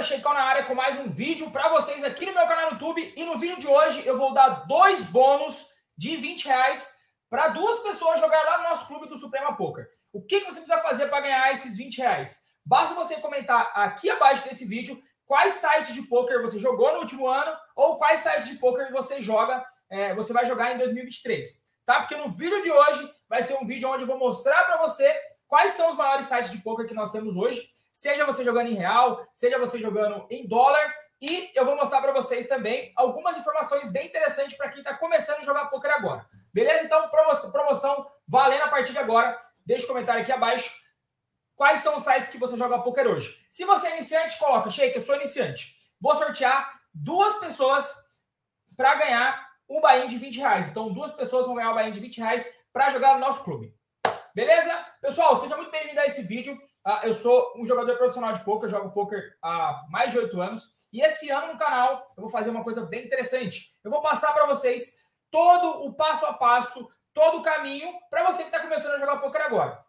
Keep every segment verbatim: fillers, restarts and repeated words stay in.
Sheikão na área com mais um vídeo para vocês aqui no meu canal no YouTube. E no vídeo de hoje eu vou dar dois bônus de vinte reais para duas pessoas jogar lá no nosso clube do Suprema Poker. O que, que você precisa fazer para ganhar esses vinte reais? Basta você comentar aqui abaixo desse vídeo quais sites de poker você jogou no último ano ou quais sites de poker você joga, é, você vai jogar em dois mil e vinte e três, tá? Porque no vídeo de hoje vai ser um vídeo onde eu vou mostrar para você quais são os maiores sites de poker que nós temos hoje, seja você jogando em real, seja você jogando em dólar, e eu vou mostrar para vocês também algumas informações bem interessantes para quem está começando a jogar poker agora. Beleza? Então, promoção, promoção valendo a partir de agora. Deixa o um comentário aqui abaixo. Quais são os sites que você joga poker hoje? Se você é iniciante, coloca, Sheik, eu sou iniciante. Vou sortear duas pessoas para ganhar um buy-in de vinte reais. Então, duas pessoas vão ganhar um buy-in de vinte reais para jogar no nosso clube. Beleza? Pessoal, seja muito bem-vindo a esse vídeo. Uh, eu sou um jogador profissional de poker, jogo poker há mais de oito anos. E esse ano no canal eu vou fazer uma coisa bem interessante. Eu vou passar para vocês todo o passo a passo, todo o caminho para você que está começando a jogar poker agora.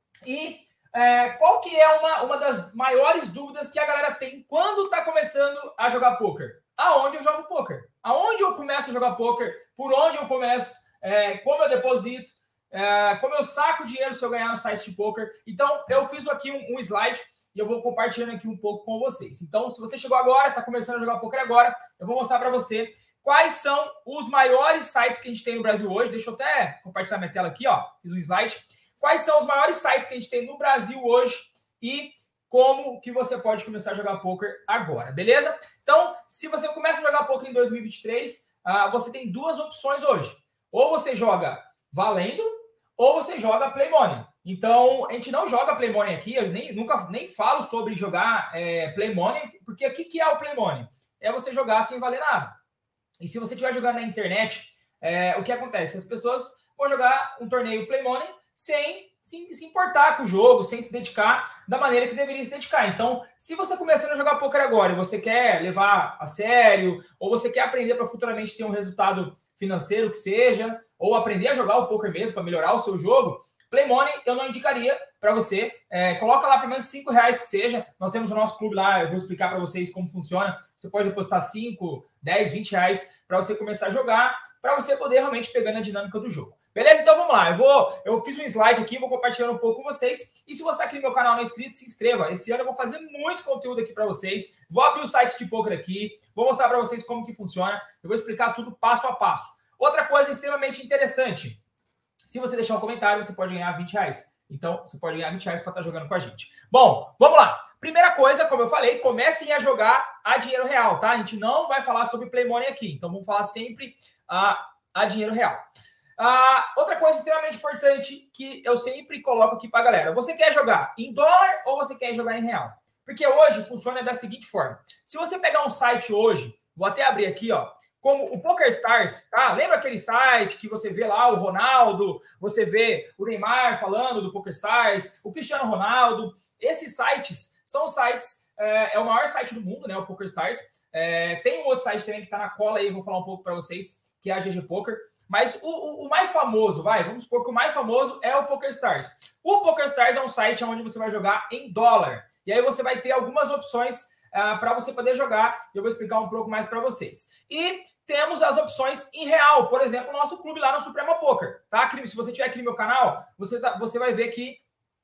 E é, qual que é uma, uma das maiores dúvidas que a galera tem quando está começando a jogar poker? Aonde eu jogo poker? Aonde eu começo a jogar poker? Por onde eu começo? É, como eu deposito? É, como eu saco dinheiro se eu ganhar no site de poker? Então, eu fiz aqui um, um slide e eu vou compartilhando aqui um pouco com vocês. Então, se você chegou agora, está começando a jogar poker agora, eu vou mostrar para você quais são os maiores sites que a gente tem no Brasil hoje. Deixa eu até compartilhar minha tela aqui, ó. Fiz um slide. Quais são os maiores sites que a gente tem no Brasil hoje e como que você pode começar a jogar poker agora, beleza? Então, se você começa a jogar poker em dois mil e vinte e três, uh, você tem duas opções hoje. Ou você joga valendo, ou você joga Play Money. Então, a gente não joga Play Money aqui, eu nem, nunca nem falo sobre jogar é, Play Money, porque aqui que é o Play Money? É você jogar sem valer nada. E se você estiver jogando na internet, é, o que acontece? As pessoas vão jogar um torneio Play Money sem se, se importar com o jogo, sem se dedicar da maneira que deveria se dedicar. Então, se você está começando a jogar poker agora e você quer levar a sério, ou você quer aprender para futuramente ter um resultado financeiro que seja, ou aprender a jogar o poker mesmo para melhorar o seu jogo, Play Money eu não indicaria para você. É, coloca lá pelo menos cinco reais que seja. Nós temos o nosso clube lá, eu vou explicar para vocês como funciona. Você pode depositar cinco, dez, vinte reais para você começar a jogar, para você poder realmente pegar na dinâmica do jogo. Beleza? Então vamos lá. Eu vou, eu fiz um slide aqui, vou compartilhando um pouco com vocês. E se você está aqui no meu canal não é inscrito, se inscreva. Esse ano eu vou fazer muito conteúdo aqui para vocês. Vou abrir o site de poker aqui, vou mostrar para vocês como que funciona. Eu vou explicar tudo passo a passo. Outra coisa extremamente interessante. Se você deixar um comentário, você pode ganhar vinte reais. Então, você pode ganhar vinte reais para estar jogando com a gente. Bom, vamos lá. Primeira coisa, como eu falei, comecem a jogar a dinheiro real, tá? A gente não vai falar sobre Play Money aqui. Então, vamos falar sempre a, a dinheiro real. Ah, outra coisa extremamente importante que eu sempre coloco aqui para a galera. Você quer jogar em dólar ou você quer jogar em real? Porque hoje funciona da seguinte forma. Se você pegar um site hoje, vou até abrir aqui, ó. Como o PokerStars, tá? Lembra aquele site que você vê lá o Ronaldo, você vê o Neymar falando do PokerStars, o Cristiano Ronaldo. Esses sites são sites, é, é o maior site do mundo, né? O PokerStars. É, tem um outro site também que tá na cola aí, eu vou falar um pouco para vocês, que é a G G Poker. Mas o, o, o mais famoso, vai, vamos supor que o mais famoso é o PokerStars. O PokerStars é um site onde você vai jogar em dólar. E aí você vai ter algumas opções uh, para você poder jogar. E eu vou explicar um pouco mais para vocês. E temos as opções em real, por exemplo, o nosso clube lá no Suprema Poker, tá? Se você estiver aqui no meu canal, você, tá, você vai ver que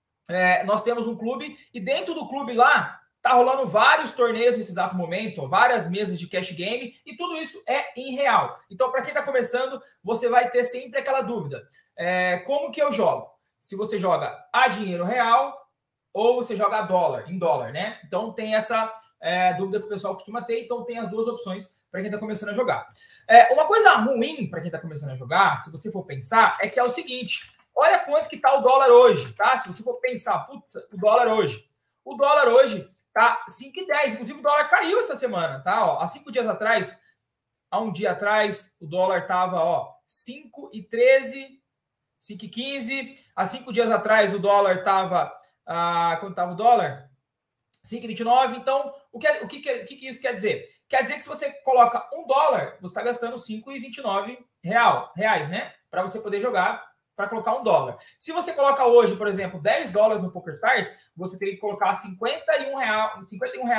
é, nós temos um clube e dentro do clube lá tá rolando vários torneios nesse exato momento, várias mesas de cash game e tudo isso é em real. Então, para quem tá começando, você vai ter sempre aquela dúvida. É, como que eu jogo? Se você joga a dinheiro real ou você joga a dólar, em dólar, né? Então, tem essa é, dúvida que o pessoal costuma ter, então tem as duas opções para quem está começando a jogar. É, uma coisa ruim para quem está começando a jogar, se você for pensar, é que é o seguinte, olha quanto que está o dólar hoje, tá? Se você for pensar, putz, o dólar hoje, o dólar hoje tá cinco e dez, inclusive o dólar caiu essa semana, tá? Ó, há cinco dias atrás, há um dia atrás, o dólar tava, ó, cinco e treze, cinco e quinze, há cinco dias atrás o dólar tava, ah, quanto tava o dólar? cinco e vinte e nove, então, o que, o, que, o que isso quer dizer? Quer dizer que se você coloca um dólar, você está gastando cinco e vinte e nove real, reais, né? Para você poder jogar, para colocar um dólar. Se você coloca hoje, por exemplo, dez dólares no PokerStars, você teria que colocar cinquenta e um reais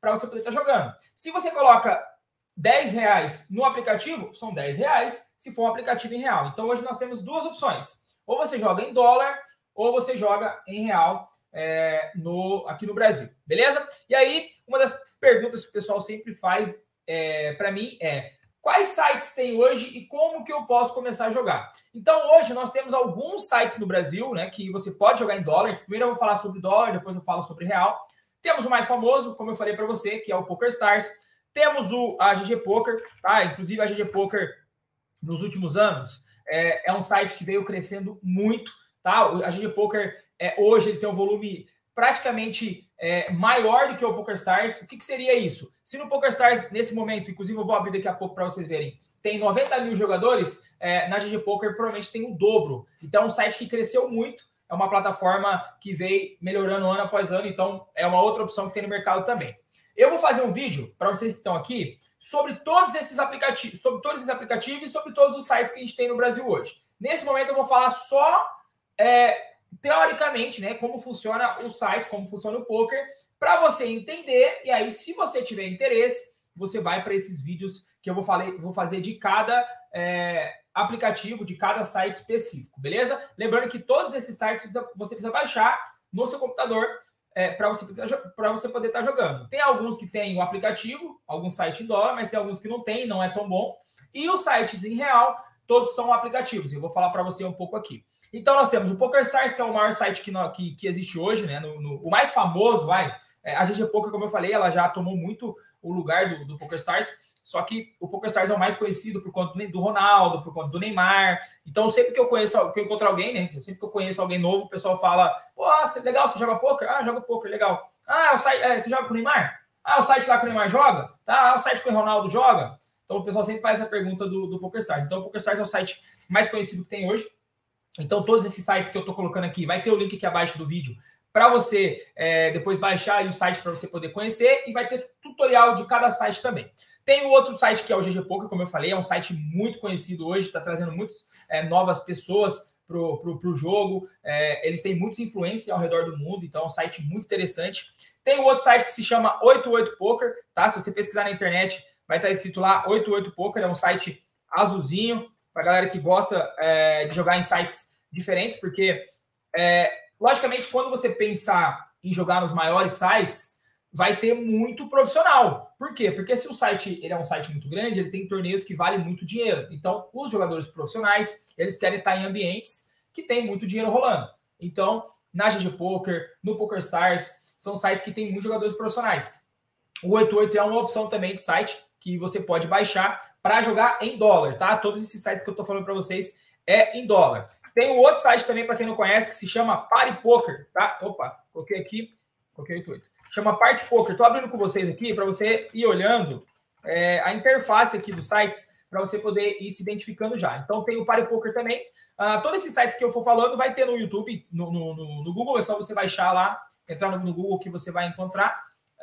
para você poder estar jogando. Se você coloca dez reais no aplicativo, são dez reais se for um aplicativo em real. Então, hoje nós temos duas opções. Ou você joga em dólar, ou você joga em real é, no, aqui no Brasil. Beleza? E aí, uma das perguntas que o pessoal sempre faz é, para mim é: quais sites tem hoje e como que eu posso começar a jogar? Então, hoje nós temos alguns sites no Brasil, né, que você pode jogar em dólar. Primeiro eu vou falar sobre dólar, depois eu falo sobre real. Temos o mais famoso, como eu falei para você, que é o PokerStars. Temos o, a G G Poker, tá? Inclusive a G G Poker, nos últimos anos, é, é um site que veio crescendo muito, tá? A G G Poker, é, hoje, ele tem um volume praticamente é, maior do que o PokerStars. O que, que seria isso? Se no PokerStars, nesse momento, inclusive eu vou abrir daqui a pouco para vocês verem, tem noventa mil jogadores, é, na G G Poker provavelmente tem o dobro. Então é um site que cresceu muito, é uma plataforma que veio melhorando ano após ano, então é uma outra opção que tem no mercado também. Eu vou fazer um vídeo para vocês que estão aqui sobre todos esses aplicativos, sobre todos esses aplicativos e sobre todos os sites que a gente tem no Brasil hoje. Nesse momento eu vou falar só é, teoricamente, né, como funciona o site, como funciona o poker, para você entender. E aí, se você tiver interesse, você vai para esses vídeos que eu vou, falei, vou fazer de cada é, aplicativo, de cada site específico, beleza? Lembrando que todos esses sites você precisa baixar no seu computador É, para você, você poder estar jogando. Tem alguns que tem o aplicativo, algum site em dólar, mas tem alguns que não tem, não é tão bom. E os sites em real, todos são aplicativos. Eu vou falar para você um pouco aqui. Então, nós temos o PokerStars, que é o maior site que, que, que existe hoje, né? No, no, o mais famoso, vai. É, a G G Poker, como eu falei, ela já tomou muito o lugar do, do PokerStars. Só que o PokerStars é o mais conhecido por conta do Ronaldo, por conta do Neymar. Então, sempre que eu conheço, que eu encontro alguém, né? Sempre que eu conheço alguém novo, o pessoal fala: pô, legal, você joga poker? Ah, joga poker, legal. Ah, o site, é, você joga com o Neymar? Ah, o site lá que o Neymar joga? Tá, ah, o site que o Ronaldo joga? Então, o pessoal sempre faz essa pergunta do, do PokerStars. Então, o PokerStars é o site mais conhecido que tem hoje. Então, todos esses sites que eu tô colocando aqui, vai ter o link aqui abaixo do vídeo para você é, depois baixar aí o site para você poder conhecer, e vai ter tutorial de cada site também. Tem o outro site que é o G G Poker, como eu falei, é um site muito conhecido hoje, está trazendo muitas é, novas pessoas pro, pro, pro jogo, é, eles têm muitos influencers ao redor do mundo, então é um site muito interessante. Tem o outro site que se chama oitenta e oito Poker, tá? Se você pesquisar na internet, vai estar escrito lá oitenta e oito Poker, é um site azulzinho, para galera que gosta é, de jogar em sites diferentes, porque, é, logicamente, quando você pensar em jogar nos maiores sites, vai ter muito profissional. Por quê? Porque se o site ele é um site muito grande, ele tem torneios que valem muito dinheiro. Então, os jogadores profissionais, eles querem estar em ambientes que tem muito dinheiro rolando. Então, na G G Poker, no PokerStars, são sites que tem muitos jogadores profissionais. O oitenta e oito é uma opção também de site que você pode baixar para jogar em dólar, tá? Todos esses sites que eu tô falando para vocês é em dólar. Tem um outro site também, para quem não conhece, que se chama Party Poker, tá? Opa, coloquei aqui, coloquei oitenta e oito. Chama Party Poker. Estou abrindo com vocês aqui para você ir olhando é, a interface aqui dos sites para você poder ir se identificando já. Então tem o Party Poker também. Uh, todos esses sites que eu for falando vai ter no YouTube, no, no, no, no Google. É só você baixar lá, entrar no, no Google que você vai encontrar.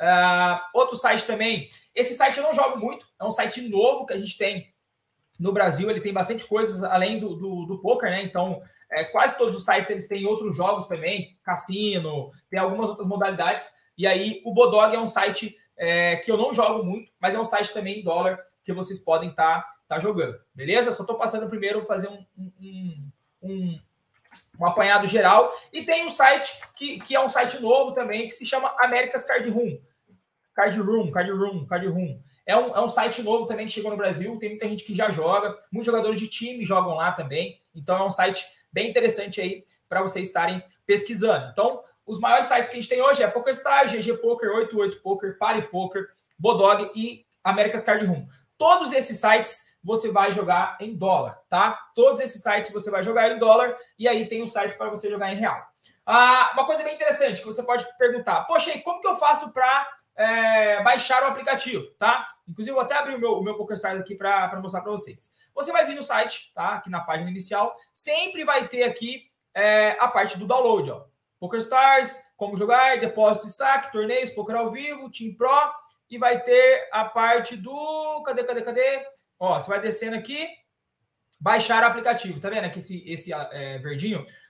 Uh, outro site também. Esse site eu não jogo muito. É um site novo que a gente tem no Brasil. Ele tem bastante coisas além do, do, do poker, né? Então é, quase todos os sites eles têm outros jogos também. Cassino, tem algumas outras modalidades. E aí, o Bodog é um site é, que eu não jogo muito, mas é um site também em dólar que vocês podem estar tá, tá jogando, beleza? Só estou passando primeiro fazer um, um, um, um apanhado geral. E tem um site que, que é um site novo também, que se chama America's Card Room. Card Room, Card Room, Card Room. É um, é um site novo também que chegou no Brasil, tem muita gente que já joga, muitos jogadores de time jogam lá também. Então, é um site bem interessante aí para vocês estarem pesquisando. Então, os maiores sites que a gente tem hoje é PokerStars, G G Poker, oitenta e oito Poker, Party Poker, Bodog e America's Card Room. Todos esses sites você vai jogar em dólar, tá? Todos esses sites você vai jogar em dólar e aí tem um site para você jogar em real. Ah, uma coisa bem interessante que você pode perguntar: poxa, e como que eu faço para é, baixar o aplicativo, tá? Inclusive, eu vou até abrir o meu, o meu PokerStars aqui para mostrar para vocês. Você vai vir no site, tá? Aqui na página inicial, sempre vai ter aqui é, a parte do download, ó. PokerStars, como jogar, depósito e saque, torneios, poker ao vivo, Team Pro, e vai ter a parte do... Cadê, cadê, cadê? Ó, você vai descendo aqui, baixar o aplicativo, tá vendo aqui esse, esse é, verdinho?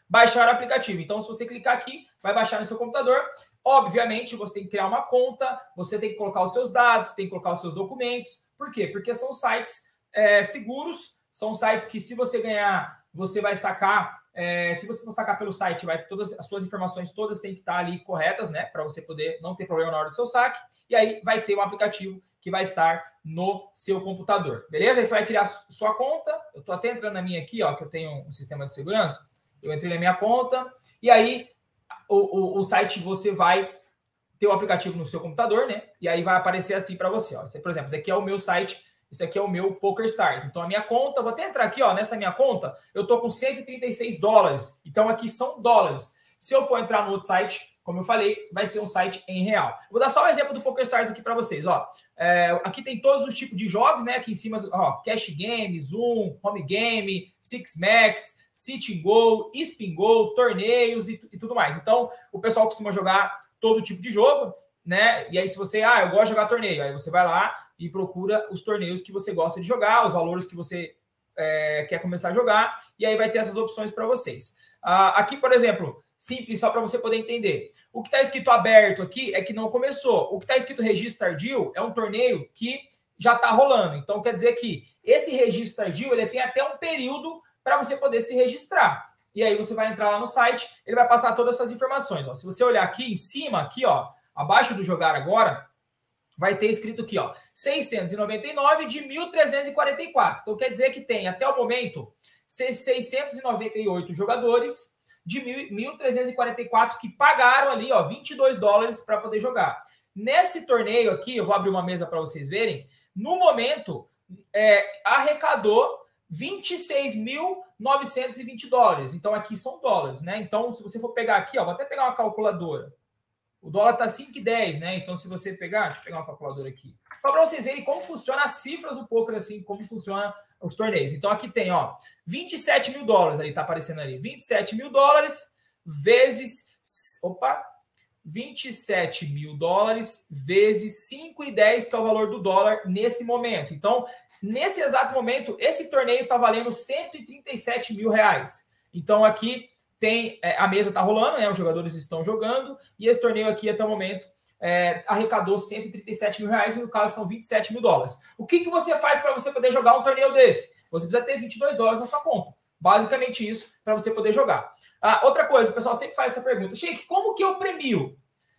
baixar o aplicativo. Então, se você clicar aqui, vai baixar no seu computador. Obviamente, você tem que criar uma conta, você tem que colocar os seus dados, tem que colocar os seus documentos. Por quê? Porque são sites é, seguros, são sites que, se você ganhar, você vai sacar. É, se você for sacar pelo site, vai, todas as suas informações todas têm que estar ali corretas, né? Para você poder não ter problema na hora do seu saque. E aí vai ter um aplicativo que vai estar no seu computador. Beleza? Aí você vai criar sua conta. Eu estou até entrando na minha aqui, ó, que eu tenho um sistema de segurança. Eu entrei na minha conta. E aí o, o, o site, você vai ter o aplicativo no seu computador, né? E aí vai aparecer assim para você, ó. Esse, por exemplo, esse aqui é o meu site. Esse aqui é o meu PokerStars. Então, a minha conta, vou até entrar aqui, ó, nessa minha conta, eu tô com cento e trinta e seis dólares. Então, aqui são dólares. Se eu for entrar no outro site, como eu falei, vai ser um site em real. Vou dar só um exemplo do PokerStars aqui para vocês, ó. É, aqui tem todos os tipos de jogos, né? Aqui em cima, ó, Cash Game, Zoom, Home Game, Six Max, Sit and Go, Spin Go, torneios e, e tudo mais. Então, o pessoal costuma jogar todo tipo de jogo, né? E aí, se você, ah, eu gosto de jogar torneio, aí você vai lá e procura os torneios que você gosta de jogar, os valores que você é, quer começar a jogar, e aí vai ter essas opções para vocês. Ah, aqui, por exemplo, simples, só para você poder entender. O que está escrito aberto aqui é que não começou. O que está escrito registro tardio é um torneio que já está rolando. Então, quer dizer que esse registro tardio, ele tem até um período para você poder se registrar. E aí você vai entrar lá no site, ele vai passar todas essas informações. Ó. Se você olhar aqui em cima, aqui, ó, abaixo do jogar agora, vai ter escrito aqui, ó, seiscentos e noventa e nove de mil trezentos e quarenta e quatro. Então, quer dizer que tem, até o momento, seiscentos e noventa e oito jogadores de mil trezentos e quarenta e quatro que pagaram ali, ó, vinte e dois dólares para poder jogar. Nesse torneio aqui, eu vou abrir uma mesa para vocês verem, no momento, é, arrecadou vinte e seis mil novecentos e vinte dólares. Então, aqui são dólares, né? Então, se você for pegar aqui, ó, vou até pegar uma calculadora. O dólar está cinco e dez, né? Então, se você pegar... Deixa eu pegar uma calculadora aqui. Só para vocês verem como funciona as cifras do poker, assim, como funciona os torneios. Então, aqui tem, ó, vinte e sete mil dólares ali, tá aparecendo ali. vinte e sete mil dólares vezes... Opa! vinte e sete mil dólares vezes cinco e dez, que é o valor do dólar nesse momento. Então, nesse exato momento, esse torneio está valendo cento e trinta e sete mil reais. Então, aqui... Tem, é, a mesa está rolando, né? Os jogadores estão jogando, e esse torneio aqui, até o momento, é, arrecadou cento e trinta e sete mil reais, e no caso são vinte e sete mil dólares. O que, que você faz para você poder jogar um torneio desse? Você precisa ter vinte e dois dólares na sua conta. Basicamente isso, para você poder jogar. Ah, outra coisa, o pessoal sempre faz essa pergunta. Sheik, como que eu premio?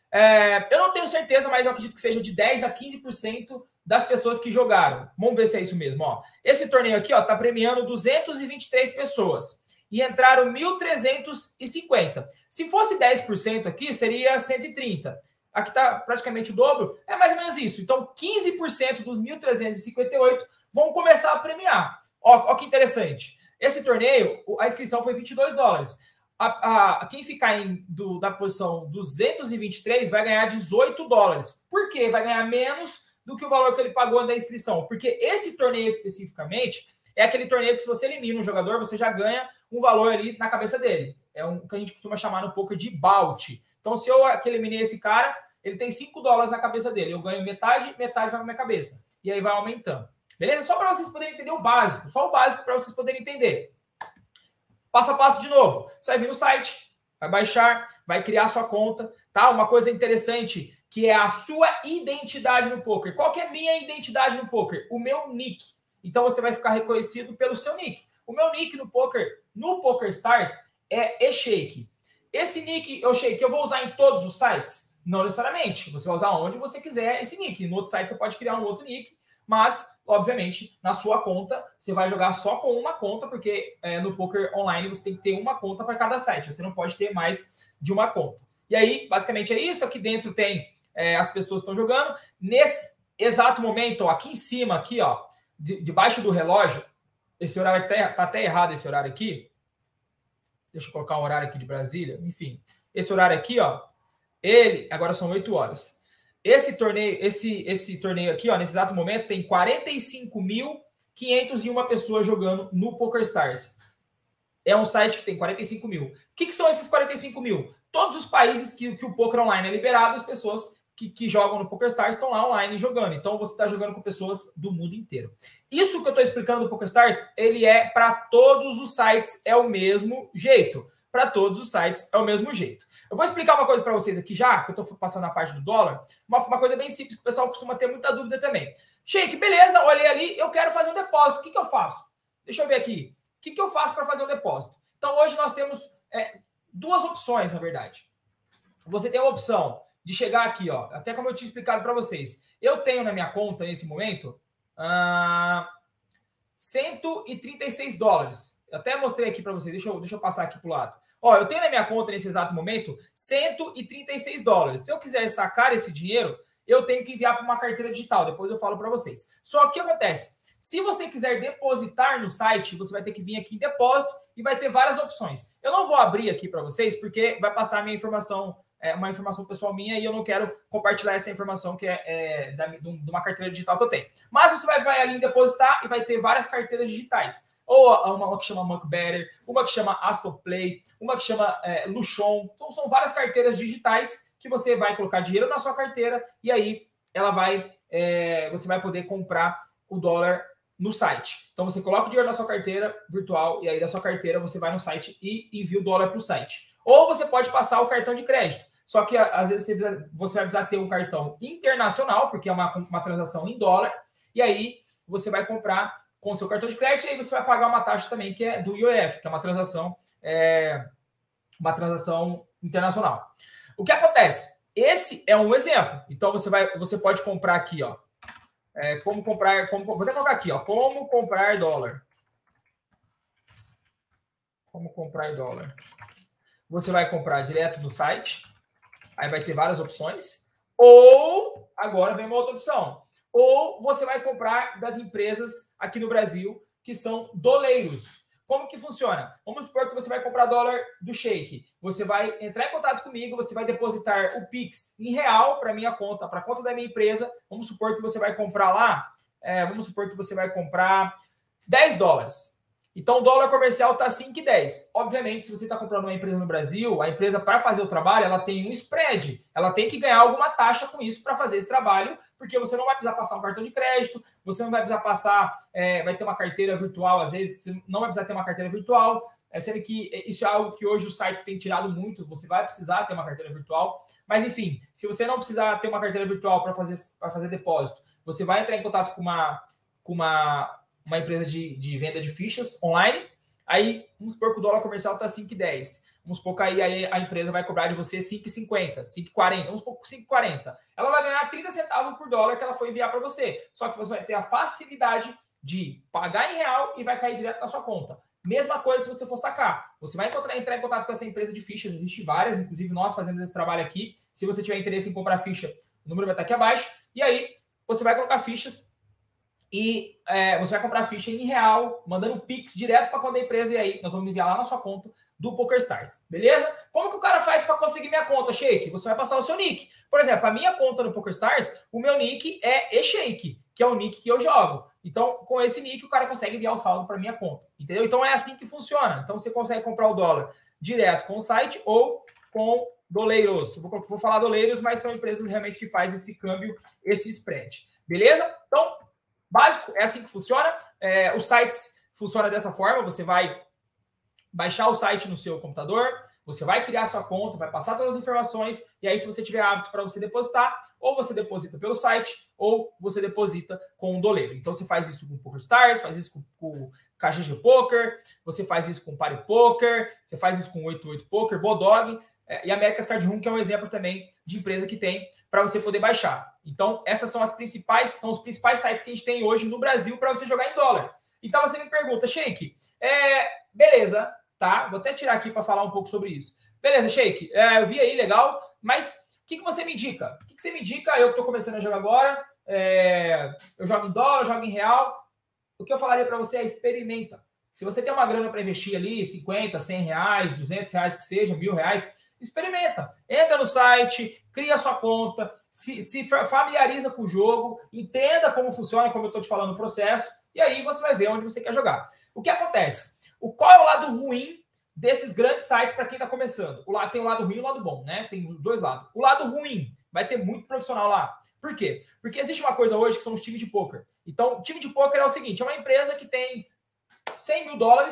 É, eu não tenho certeza, mas eu acredito que seja de dez a quinze por cento das pessoas que jogaram. Vamos ver se é isso mesmo. Ó. Esse torneio aqui está premiando duzentas e vinte e três pessoas. E entraram mil trezentos e cinquenta. Se fosse dez por cento aqui, seria cento e trinta. Aqui está praticamente o dobro. É mais ou menos isso. Então, quinze por cento dos mil trezentos e cinquenta e oito vão começar a premiar. Ó, ó que interessante. Esse torneio, a inscrição foi vinte e dois dólares. A, a, quem ficar em, do, da posição duzentos e vinte e três vai ganhar dezoito dólares. Por quê? Vai ganhar menos do que o valor que ele pagou da inscrição. Porque esse torneio especificamente é aquele torneio que, se você elimina um jogador, você já ganha um valor ali na cabeça dele. É um que a gente costuma chamar no poker de bounty. Então, se eu aqui eliminei esse cara, ele tem cinco dólares na cabeça dele. Eu ganho metade, metade vai para minha cabeça. E aí vai aumentando. Beleza? Só para vocês poderem entender o básico. Só o básico para vocês poderem entender. Passo a passo de novo. Você vai vir no site, vai baixar, vai criar sua conta. Tá? Uma coisa interessante, que é a sua identidade no poker. Qual que é a minha identidade no poker? O meu nick. Então, você vai ficar reconhecido pelo seu nick. O meu nick no poker, no PokerStars, é eShake. Esse nick, eShake, eu vou usar em todos os sites? Não necessariamente. Você vai usar onde você quiser esse nick. No outro site você pode criar um outro nick, mas, obviamente, na sua conta, você vai jogar só com uma conta, porque é, no poker online você tem que ter uma conta para cada site. Você não pode ter mais de uma conta. E aí, basicamente é isso. Aqui dentro tem é, as pessoas que estão jogando. Nesse exato momento, ó, aqui em cima, aqui, ó, de, debaixo do relógio, esse horário que tá, tá até errado, esse horário aqui. Deixa eu colocar um horário aqui de Brasília. Enfim, esse horário aqui, ó, ele, agora são oito horas. Esse torneio, esse, esse torneio aqui, ó, nesse exato momento, tem quarenta e cinco mil quinhentas e uma pessoas jogando no PokerStars. É um site que tem quarenta e cinco mil. O que, que são esses quarenta e cinco mil? Todos os países que, que o poker online é liberado, as pessoas que, que jogam no PokerStars estão lá online jogando. Então, você está jogando com pessoas do mundo inteiro. Isso que eu estou explicando do PokerStars, ele é para todos os sites, é o mesmo jeito. para todos os sites é o mesmo jeito. Eu vou explicar uma coisa para vocês aqui já, que eu estou passando a parte do dólar, uma, uma coisa bem simples que o pessoal costuma ter muita dúvida também. Sheik, beleza, olhei ali, eu quero fazer um depósito, o que, que eu faço? Deixa eu ver aqui, o que, que eu faço para fazer um depósito? Então hoje nós temos é, duas opções, na verdade. Você tem a opção de chegar aqui, ó, até como eu tinha explicado para vocês. Eu tenho na minha conta, nesse momento, uh, cento e trinta e seis dólares. Eu até mostrei aqui para vocês, deixa eu, deixa eu passar aqui para o lado. Ó, eu tenho na minha conta, nesse exato momento, cento e trinta e seis dólares. Se eu quiser sacar esse dinheiro, eu tenho que enviar para uma carteira digital. Depois eu falo para vocês. Só que o que acontece? Se você quiser depositar no site, você vai ter que vir aqui em depósito e vai ter várias opções. Eu não vou abrir aqui para vocês, porque vai passar a minha informação, é, uma informação pessoal minha, e eu não quero compartilhar essa informação que é, é da, de uma carteira digital que eu tenho. Mas você vai, vai ali em depositar e vai ter várias carteiras digitais. Ou uma, uma que chama Muck Better, uma que chama Astroplay, uma que chama é, Luchon. Então, são várias carteiras digitais que você vai colocar dinheiro na sua carteira e aí ela vai, é, você vai poder comprar o dólar no site. Então, você coloca o dinheiro na sua carteira virtual e aí da sua carteira você vai no site e envia o dólar para o site. Ou você pode passar o cartão de crédito. Só que, às vezes, você, precisa, você vai precisar ter um cartão internacional, porque é uma, uma transação em dólar, e aí você vai comprar com o seu cartão de crédito, e aí você vai pagar uma taxa também, que é do I O F, que é uma transação, é, uma transação internacional. O que acontece? Esse é um exemplo. Então, você, vai, você pode comprar aqui, ó. É, como comprar... Como, vou até colocar aqui, ó. Como comprar dólar. Como comprar dólar. Você vai comprar direto no site. Aí vai ter várias opções. Ou, agora vem uma outra opção. Ou você vai comprar das empresas aqui no Brasil que são doleiros. Como que funciona? Vamos supor que você vai comprar dólar do Sheik. Você vai entrar em contato comigo, você vai depositar o Pix em real para minha conta, para a conta da minha empresa. Vamos supor que você vai comprar lá, é, vamos supor que você vai comprar dez dólares. Então, o dólar comercial está cinco e dez. Obviamente, se você está comprando uma empresa no Brasil, a empresa, para fazer o trabalho, ela tem um spread. Ela tem que ganhar alguma taxa com isso para fazer esse trabalho, porque você não vai precisar passar um cartão de crédito, você não vai precisar passar, é, vai ter uma carteira virtual, às vezes, você não vai precisar ter uma carteira virtual, é, sendo que isso é algo que hoje os sites têm tirado muito, você vai precisar ter uma carteira virtual. Mas, enfim, se você não precisar ter uma carteira virtual para fazer, para fazer depósito, você vai entrar em contato com uma... Com uma uma empresa de, de venda de fichas online, aí vamos supor que o dólar comercial está cinco e dez. Vamos supor que aí, aí a empresa vai cobrar de você cinco e cinquenta, cinco e quarenta, vamos supor cinco e quarenta. Ela vai ganhar trinta centavos por dólar que ela foi enviar para você. Só que você vai ter a facilidade de pagar em real e vai cair direto na sua conta. Mesma coisa se você for sacar. Você vai encontrar, entrar em contato com essa empresa de fichas, existe várias, inclusive nós fazemos esse trabalho aqui. Se você tiver interesse em comprar ficha, o número vai estar aqui abaixo. E aí você vai colocar fichas e é, você vai comprar ficha em real, mandando um Pix direto para a conta da empresa, e aí nós vamos enviar lá na sua conta do PokerStars, beleza? Como que o cara faz para conseguir minha conta, Sheik? Você vai passar o seu nick. Por exemplo, a minha conta no PokerStars, o meu nick é eSheik, que é o nick que eu jogo. Então, com esse nick, o cara consegue enviar o saldo para minha conta, entendeu? Então, é assim que funciona. Então, você consegue comprar o dólar direto com o site ou com doleiros. Vou, vou falar doleiros, mas são empresas realmente que fazem esse câmbio, esse spread, beleza? Então, básico, é assim que funciona. É, os sites funcionam dessa forma. Você vai baixar o site no seu computador, você vai criar sua conta, vai passar todas as informações, e aí se você tiver hábito para você depositar, ou você deposita pelo site, ou você deposita com um doleiro. Então você faz isso com o PokerStars, faz isso com, com o K G G Poker, você faz isso com o Party Poker, você faz isso com o oito oito Poker, Bodog, é, e America's Card Room, que é um exemplo também de empresa que tem para você poder baixar. Então, essas são as principais, são os principais sites que a gente tem hoje no Brasil para você jogar em dólar. Então, você me pergunta, Sheik, é, beleza, tá? Vou até tirar aqui para falar um pouco sobre isso. Beleza, Sheik, é, eu vi aí, legal, mas o que, que você me indica? O que, que você me indica? Eu estou começando a jogar agora, é, eu jogo em dólar, eu jogo em real. O que eu falaria para você é experimenta. Se você tem uma grana para investir ali, cinquenta, cem reais, duzentos reais que seja, mil reais, experimenta. Entra no site, cria sua conta, se, se familiariza com o jogo, entenda como funciona, como eu estou te falando, o processo, e aí você vai ver onde você quer jogar. O que acontece? O, qual é o lado ruim desses grandes sites para quem está começando? O lado, tem o lado ruim e o lado bom, né? Tem os dois lados. O lado ruim, vai ter muito profissional lá. Por quê? Porque existe uma coisa hoje que são os times de poker. Então, o time de poker é o seguinte, é uma empresa que tem cem mil dólares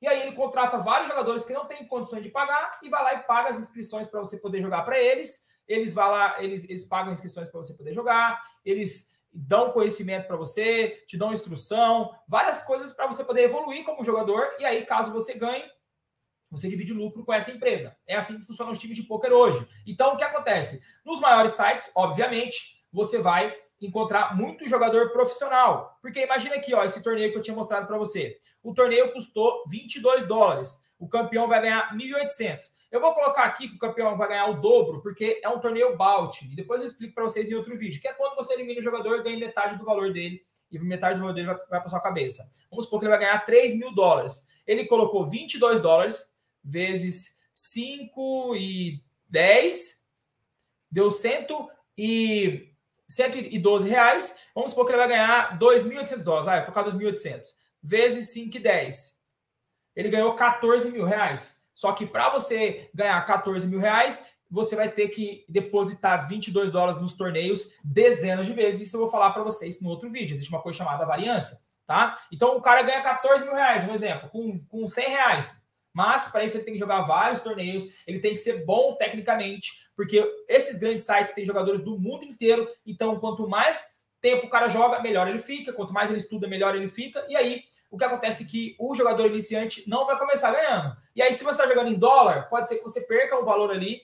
e aí ele contrata vários jogadores que não têm condições de pagar e vai lá e paga as inscrições para você poder jogar para eles. Eles vão lá, eles, eles pagam inscrições para você poder jogar, eles dão conhecimento para você, te dão instrução, várias coisas para você poder evoluir como jogador, e aí, caso você ganhe, você divide lucro com essa empresa. É assim que funcionam os times de pôquer hoje. Então, o que acontece? Nos maiores sites, obviamente, você vai encontrar muito jogador profissional. Porque imagina aqui, ó, esse torneio que eu tinha mostrado para você. O torneio custou vinte e dois dólares. O campeão vai ganhar mil e oitocentos. Eu vou colocar aqui que o campeão vai ganhar o dobro, porque é um torneio bout. E depois eu explico para vocês em outro vídeo, que é quando você elimina o jogador e ganha metade do valor dele. E metade do valor dele vai, vai para sua cabeça. Vamos supor que ele vai ganhar três mil dólares. Ele colocou vinte e dois dólares vezes cinco e dez, deu cento e doze reais. Vamos supor que ele vai ganhar dois mil e oitocentos dólares. Ah, por causa dos mil e oitocentos. Vezes cinco e dez. Ele ganhou quatorze mil reais. Só que para você ganhar quatorze mil reais, você vai ter que depositar vinte e dois dólares nos torneios dezenas de vezes. Isso eu vou falar para vocês no outro vídeo. Existe uma coisa chamada variância, tá? Então o cara ganha quatorze mil reais, um exemplo, com, com cem reais. Mas para isso ele tem que jogar vários torneios, ele tem que ser bom tecnicamente, porque esses grandes sites têm jogadores do mundo inteiro, então quanto mais tempo o cara joga, melhor ele fica, quanto mais ele estuda, melhor ele fica, e aí o que acontece é que o jogador iniciante não vai começar ganhando. E aí se você está jogando em dólar, pode ser que você perca um valor ali,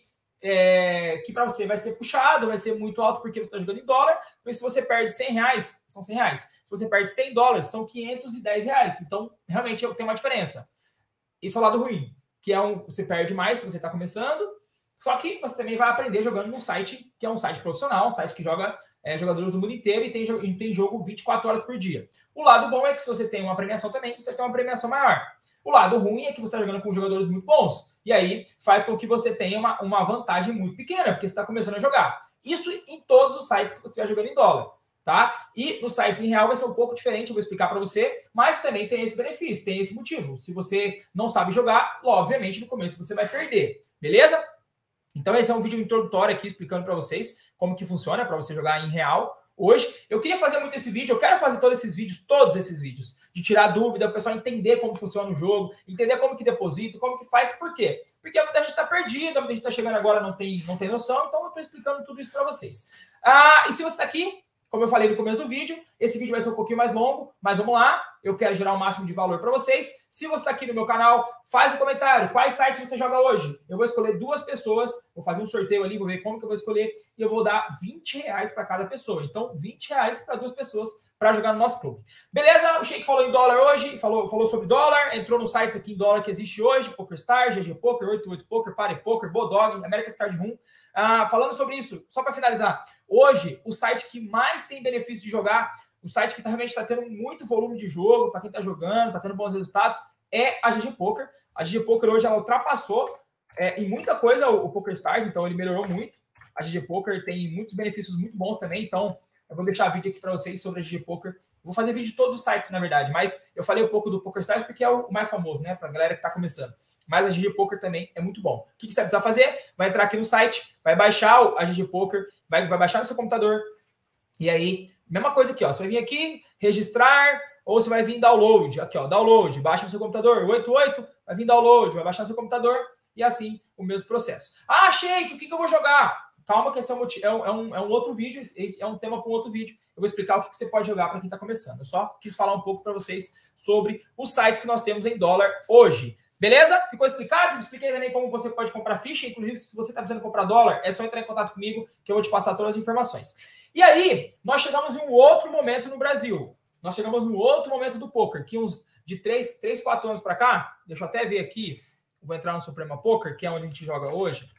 é, que para você vai ser puxado, vai ser muito alto porque você está jogando em dólar, porque se você perde cem reais, são cem reais, se você perde cem dólares, são quinhentos e dez reais, então realmente tem uma diferença. Isso é o lado ruim, que é um, você perde mais se você está começando, só que você também vai aprender jogando num site que é um site profissional, um site que joga é, jogadores do mundo inteiro e tem, e tem jogo vinte e quatro horas por dia. O lado bom é que se você tem uma premiação também, você tem uma premiação maior. O lado ruim é que você está jogando com jogadores muito bons, e aí faz com que você tenha uma, uma vantagem muito pequena, porque você está começando a jogar. Isso em todos os sites que você estiver jogando em dólar. Tá? E nos sites em real vai ser um pouco diferente, eu vou explicar para você, mas também tem esse benefício, tem esse motivo. Se você não sabe jogar, obviamente no começo você vai perder, beleza? Então esse é um vídeo introdutório aqui explicando para vocês como que funciona para você jogar em real. Hoje, eu queria fazer muito esse vídeo, eu quero fazer todos esses vídeos, todos esses vídeos, de tirar dúvida, o pessoal entender como funciona o jogo, entender como que deposita, como que faz, por quê? Porque muita gente está perdida, muita gente está chegando agora não tem, não tem noção, então eu estou explicando tudo isso para vocês. Ah, e se você está aqui, como eu falei no começo do vídeo, esse vídeo vai ser um pouquinho mais longo, mas vamos lá. Eu quero gerar o máximo de valor para vocês. Se você está aqui no meu canal, faz um comentário. Quais sites você joga hoje? Eu vou escolher duas pessoas, vou fazer um sorteio ali, vou ver como que eu vou escolher, e eu vou dar vinte reais para cada pessoa. Então, vinte reais para duas pessoas para jogar no nosso clube. Beleza? O Sheik falou em dólar hoje, falou, falou sobre dólar, entrou nos sites aqui em dólar que existe hoje, PokerStar, G G Poker, oitenta e oito Poker, Party Poker, Bodog, America's Card Room. Ah, falando sobre isso, só para finalizar, hoje o site que mais tem benefício de jogar, o site que tá, realmente está tendo muito volume de jogo, para quem está jogando, está tendo bons resultados, é a G G Poker. A G G Poker hoje ela ultrapassou é, em muita coisa o, o PokerStars, então ele melhorou muito. A G G Poker tem muitos benefícios muito bons também, então eu vou deixar vídeo aqui para vocês sobre a G G Poker. Vou fazer vídeo de todos os sites, na verdade, mas eu falei um pouco do PokerStars porque é o mais famoso, né, para a galera que está começando. Mas a G G Poker também é muito bom. O que você vai precisar fazer? Vai entrar aqui no site, vai baixar a G G Poker, vai, vai baixar no seu computador. E aí, mesma coisa aqui, ó. Você vai vir aqui, registrar, ou você vai vir em download. Aqui, ó, download, baixa no seu computador. oitenta e oito, vai vir download, vai baixar no seu computador. E assim, o mesmo processo. Ah, Sheik, o que, que eu vou jogar? Calma que esse é um, é um, é um, é um outro vídeo, é um tema para um outro vídeo. Eu vou explicar o que, que você pode jogar para quem está começando. Eu só quis falar um pouco para vocês sobre o site que nós temos em dólar hoje. Beleza? Ficou explicado? Expliquei também como você pode comprar ficha. Inclusive, se você está precisando comprar dólar, é só entrar em contato comigo que eu vou te passar todas as informações. E aí, nós chegamos em um outro momento no Brasil. Nós chegamos num outro momento do poker, que uns de três, quatro anos para cá, deixa eu até ver aqui, vou entrar no Suprema Poker, que é onde a gente joga hoje.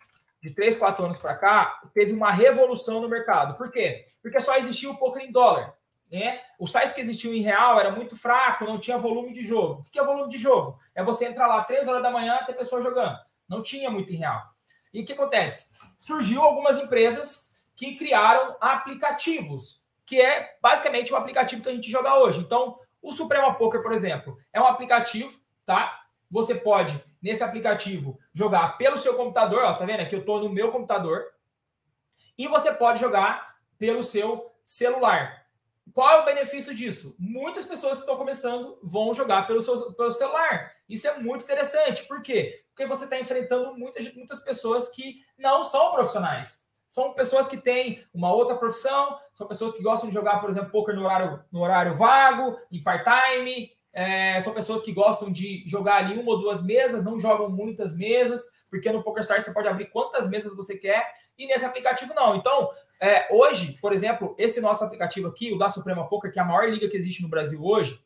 De três, quatro anos para cá, teve uma revolução no mercado. Por quê? Porque só existia o poker em dólar. Né? Os sites que existiam em real era muito fraco, não tinha volume de jogo. O que é volume de jogo? É você entrar lá três horas da manhã e ter pessoa jogando. Não tinha muito em real. E o que acontece? Surgiu algumas empresas que criaram aplicativos, que é basicamente o aplicativo que a gente joga hoje. Então, o Suprema Poker, por exemplo, é um aplicativo, tá? Você pode, nesse aplicativo, jogar pelo seu computador, ó, tá vendo? Aqui eu tô no meu computador. E você pode jogar pelo seu celular. qual é o benefício disso? Muitas pessoas que estão começando vão jogar pelo, seu, pelo celular. Isso é muito interessante. Por quê? Porque você está enfrentando muitas, muitas pessoas que não são profissionais. São pessoas que têm uma outra profissão, são pessoas que gostam de jogar, por exemplo, poker no horário, no horário vago, em part-time, é, são pessoas que gostam de jogar ali uma ou duas mesas, não jogam muitas mesas, porque no PokerStars você pode abrir quantas mesas você quer, e nesse aplicativo não. Então, é, hoje, por exemplo, esse nosso aplicativo aqui, o da Suprema Poker, que é a maior liga que existe no Brasil hoje,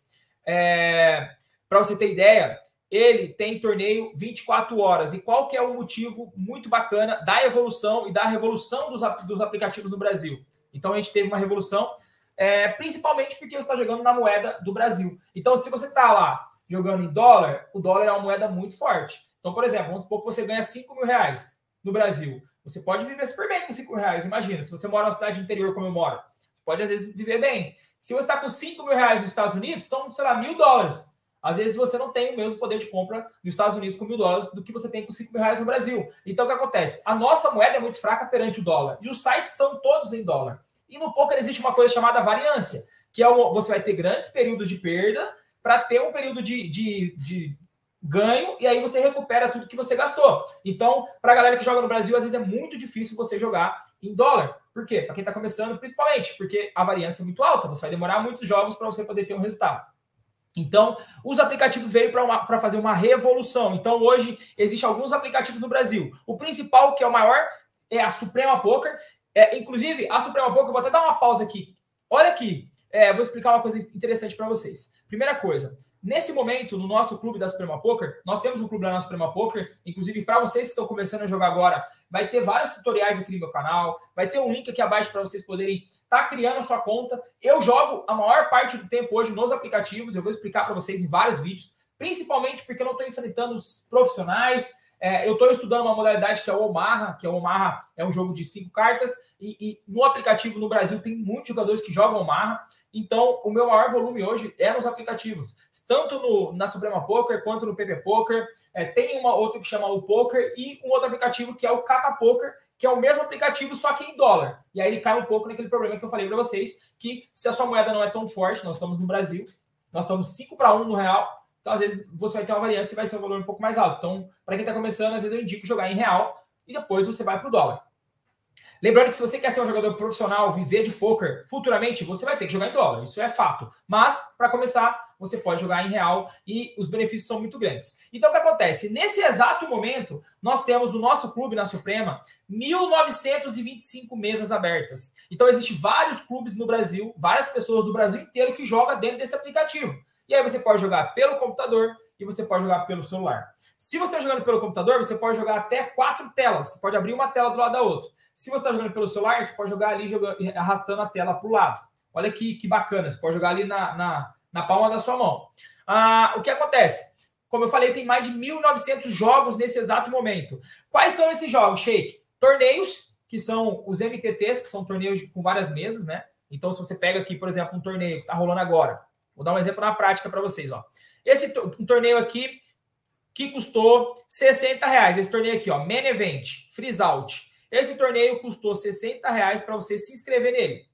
é, para você ter ideia, ele tem torneio vinte e quatro horas. E qual que é o motivo muito bacana da evolução e da revolução dos, dos aplicativos no Brasil? Então, a gente teve uma revolução, é, principalmente porque você está jogando na moeda do Brasil. Então, se você está lá jogando em dólar, o dólar é uma moeda muito forte. Então, por exemplo, vamos supor que você ganha cinco mil reais no Brasil. Você pode viver super bem com cinco mil reais. Imagina, se você mora numa cidade interior como eu moro, você pode, às vezes, viver bem. Se você está com cinco mil reais nos Estados Unidos, são, sei lá, mil dólares. Às vezes você não tem o mesmo poder de compra nos Estados Unidos com mil dólares do que você tem com cinco mil reais no Brasil. Então, o que acontece? A nossa moeda é muito fraca perante o dólar. E os sites são todos em dólar. E no poker existe uma coisa chamada variância, que é o, você vai ter grandes períodos de perda para ter um período de, de, de ganho, e aí você recupera tudo que você gastou. Então, para a galera que joga no Brasil, às vezes é muito difícil você jogar em dólar. Por quê? Para quem está começando, principalmente, porque a variância é muito alta. Você vai demorar muitos jogos para você poder ter um resultado. Então, os aplicativos veio para fazer uma revolução. Então, hoje, existem alguns aplicativos no Brasil. O principal, que é o maior, é a Suprema Poker. É, inclusive, a Suprema Poker, eu vou até dar uma pausa aqui. Olha aqui, é, vou explicar uma coisa interessante para vocês. Primeira coisa, nesse momento, no nosso clube da Suprema Poker, nós temos um clube da nossa Suprema Poker, inclusive para vocês que estão começando a jogar agora, vai ter vários tutoriais aqui no meu canal, vai ter um link aqui abaixo para vocês poderem estar tá criando a sua conta. Eu jogo a maior parte do tempo hoje nos aplicativos, eu vou explicar para vocês em vários vídeos, principalmente porque eu não estou enfrentando os profissionais. É, eu estou estudando uma modalidade que é o Omaha, que é o Omaha é um jogo de cinco cartas, e, e no aplicativo no Brasil tem muitos jogadores que jogam Omaha, então o meu maior volume hoje é nos aplicativos, tanto no, na Suprema Poker quanto no P P Poker. É, tem uma outra que chama o Poker e um outro aplicativo que é o Kaka Poker, que é o mesmo aplicativo, só que em dólar. E aí ele cai um pouco naquele problema que eu falei para vocês, que se a sua moeda não é tão forte, nós estamos no Brasil, nós estamos cinco para um no real, então, às vezes, você vai ter uma variância e vai ser um valor um pouco mais alto. Então, para quem está começando, às vezes eu indico jogar em real e depois você vai para o dólar. Lembrando que se você quer ser um jogador profissional, viver de poker futuramente, você vai ter que jogar em dólar. Isso é fato. Mas, para começar, você pode jogar em real e os benefícios são muito grandes. Então, o que acontece? Nesse exato momento, nós temos no nosso clube, na Suprema, mil novecentas e vinte e cinco mesas abertas. Então, existem vários clubes no Brasil, várias pessoas do Brasil inteiro que jogam dentro desse aplicativo. E aí você pode jogar pelo computador e você pode jogar pelo celular. Se você está jogando pelo computador, você pode jogar até quatro telas. Você pode abrir uma tela do lado da outra. Se você está jogando pelo celular, você pode jogar ali jogando, arrastando a tela para o lado. Olha que, que bacana. Você pode jogar ali na, na, na palma da sua mão. Ah, o que acontece? Como eu falei, tem mais de mil e novecentos jogos nesse exato momento. Quais são esses jogos, Sheik? Torneios, que são os M T Ts, que são torneios com várias mesas, né? Então, se você pega aqui, por exemplo, um torneio que está rolando agora, vou dar um exemplo na prática para vocês, ó. Esse um torneio aqui que custou sessenta reais. Esse torneio aqui, ó, Main Event, Freeze Out. Esse torneio custou sessenta reais para você se inscrever nele.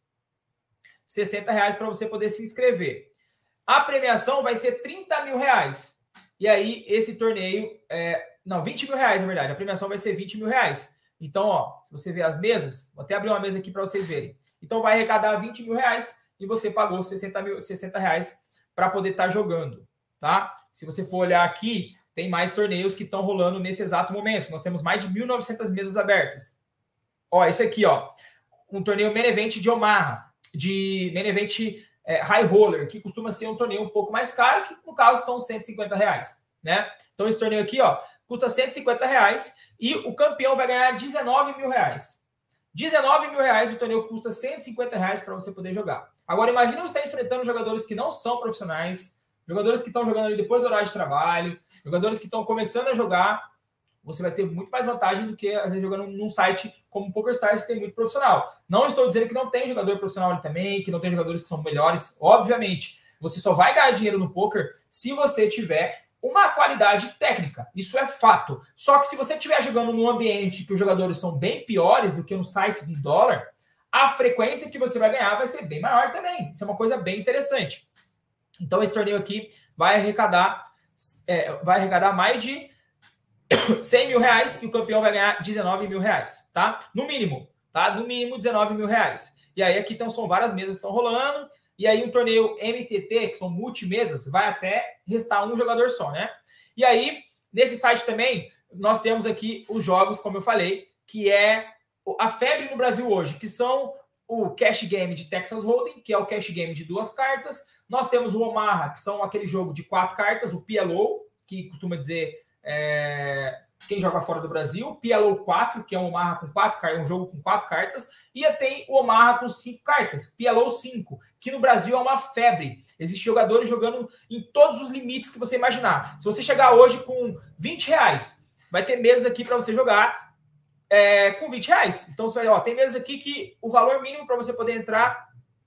sessenta reais para você poder se inscrever. A premiação vai ser trinta mil reais. E aí, esse torneio, é, não, vinte mil reais, na verdade. A premiação vai ser vinte mil reais. Então, ó, se você ver as mesas, vou até abrir uma mesa aqui para vocês verem. Então, vai arrecadar vinte mil reais e você pagou sessenta mil, sessenta reais para poder estar tá jogando, tá? Se você for olhar aqui, tem mais torneios que estão rolando nesse exato momento. Nós temos mais de mil e novecentas mesas abertas. Ó, esse aqui, ó, um torneio Main Event de Omaha, de Main Event é, High Roller, que costuma ser um torneio um pouco mais caro, que no caso são cento e cinquenta reais, né? Então esse torneio aqui, ó, custa cento e cinquenta reais e o campeão vai ganhar dezenove mil reais. dezenove mil reais o torneio custa cento e cinquenta reais para você poder jogar. Agora imagina você estar enfrentando jogadores que não são profissionais, jogadores que estão jogando ali depois do horário de trabalho, jogadores que estão começando a jogar. Você vai ter muito mais vantagem do que, às vezes, jogando num site como o PokerStars, que tem muito profissional. Não estou dizendo que não tem jogador profissional ali também, que não tem jogadores que são melhores. Obviamente, você só vai ganhar dinheiro no poker se você tiver uma qualidade técnica. Isso é fato. Só que se você estiver jogando num ambiente que os jogadores são bem piores do que nos sites em dólar, a frequência que você vai ganhar vai ser bem maior também. Isso é uma coisa bem interessante. Então, esse torneio aqui vai arrecadar, é, vai arrecadar mais de cem mil reais e o campeão vai ganhar dezenove mil reais, tá? No mínimo, tá? No mínimo dezenove mil reais. E aí aqui então, são várias mesas que estão rolando. E aí um torneio M T T, que são multimesas, vai até restar um jogador só, né? E aí, nesse site também, nós temos aqui os jogos, como eu falei, que é a febre no Brasil hoje, que são o Cash Game de Texas Hold'em, que é o Cash Game de duas cartas. Nós temos o Omaha, que são aquele jogo de quatro cartas, o P L O, que costuma dizer é, quem joga fora do Brasil, P L O quatro, que é um Omaha com quatro cartas, um jogo com quatro cartas, e tem o Omaha com cinco cartas, P L O cinco, que no Brasil é uma febre. Existem jogadores jogando em todos os limites que você imaginar. Se você chegar hoje com vinte reais, vai ter mesas aqui para você jogar é, com vinte reais. Então, você vai, ó, tem mesas aqui que o valor mínimo para você poder entrar